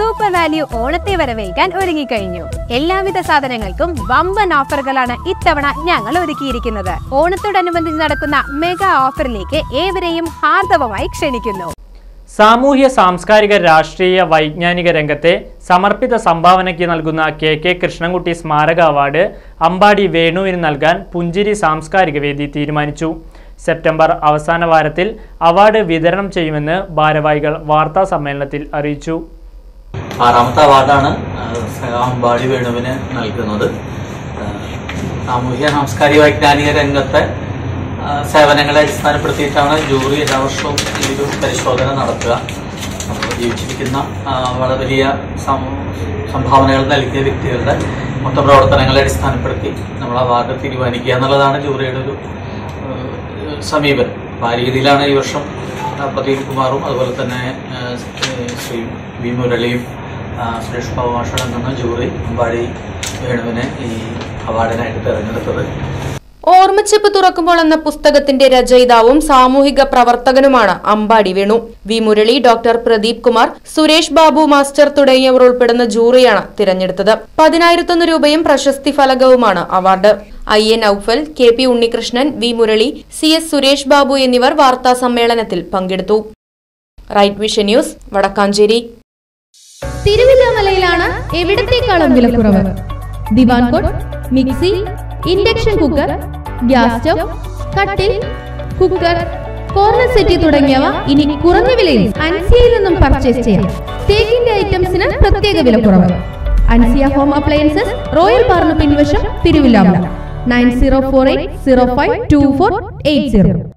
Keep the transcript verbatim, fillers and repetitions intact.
Super value ഓണത്തെ വരവേൽക്കാൻ ഒരുങ്ങിക്കഴിഞ്ഞു. എല്ലാവിധ സാധനങ്ങൾക്കും വമ്പൻ ഓഫറുകളാണ് ഇത്തവണ ഞങ്ങൾ ഒരുക്കിയിരിക്കുന്നത്. ഓണത്തോടനുബന്ധിച്ച് നടക്കുന്ന മെഗാ ഓഫറിലേക്ക് ഏവരെയും ഹാർദവമായി ക്ഷണിക്കുന്നു. സാമൂഹ്യ സാംസ്കാരിക രാഷ്ട്രീയ വൈജ്ഞാനിക രംഗത്തെ സമർപ്പിത സംഭാവനയ്ക്ക് നൽകുന്ന കെ കെ കൃഷ്ണൻകുട്ടി സ്മാരക അവാർഡ് അമ്പാടി വേണുവിന് നൽകാൻ പുഞ്ചിരി സാംസ്കാരിക വേദി തീരുമാനിച്ചു. സെപ്റ്റംബർ അവസാന വാരത്തിൽ അവാർഡ് വിതരണം ചെയ്യുമെന്ന് ഭാരവാഹികൾ വാർത്താ സമ്മേളനത്തിൽ അറിയിച്ചു. ആറാമത്തെ അവാർഡാണ് അമ്പാടി വേണുവിന് നൽകുന്നത്. സാമൂഹ്യ സാംസ്കാരിക വൈജ്ഞാനിക രംഗത്തെ സേവനങ്ങളെ അടിസ്ഥാനപ്പെടുത്തിയിട്ടാണ് ജൂറി എല്ലാ വർഷവും ഈ ഒരു പരിശോധന നടത്തുക. ജീവിച്ചിരിക്കുന്ന വളരെ വലിയ സംഭാവനകൾ നൽകിയ വ്യക്തികളുടെ മൊത്തം പ്രവർത്തനങ്ങളെ അടിസ്ഥാനപ്പെടുത്തി നമ്മൾ അവാർഡ് തീരുമാനിക്കുക എന്നുള്ളതാണ് ജൂറിയുടെ ഒരു സമീപനം. അപ്പോൾ ആ രീതിയിലാണ് ഈ വർഷം പ്രദീപ് കുമാറും അതുപോലെ തന്നെ ശ്രീ വി മുരളിയും സുരേഷ് ബാബു മാഷടങ്ങുന്ന ജൂറി അമ്പാടി വേണുവിനെ ഈ അവാർഡിനായിട്ട് തിരഞ്ഞെടുത്തത്. ഓർമ്മച്ചെപ്പ് തുറക്കുമ്പോൾ എന്ന പുസ്തകത്തിന്റെ രചയിതാവും സാമൂഹിക പ്രവർത്തകനുമാണ് Ambadi Venu. V Murali, doctor Pradeep Kumar, Suresh Babu master തുടങ്ങിയവർ ഉൾപ്പെടുന്ന ജൂറിയാണ് തിരഞ്ഞെടുത്തത്. പതിനായിരത്തൊന്ന് രൂപയും പ്രശസ്തി ഫലകവുമാണ് award. I A Noufal, K P Unnikrishnan, V Murali, C S Suresh Babu എന്നിവർ വാർത്താ സമ്മേളനത്തിൽ പങ്കെടുത്തു. Right Vision News, Vadakkanchery. തിരുവല്ലാമലയിലാണ് എവിടത്തേക്കാളും വിലക്കുറവ്. Diwan cot, mixie, induction cooker, gas stove, കട്ടിൽ, കുക്കർ, കോർണർ സെറ്റ് തുടങ്ങിയവ ഇനി കുറഞ്ഞ വിലയിൽ അൻസിയയിൽ നിന്നും പർച്ചേസ് ചെയ്യാം. തേക്കിന്റെ ഐറ്റംസിന് പ്രത്യേക വിലക്കുറവ്. അൻസിയ ഹോം അപ്ലയൻസസ്, റോയൽ പാർന്ന് പിൻവശം, Thiruvilwamala. Nine zero four eight zero five two four eight zero.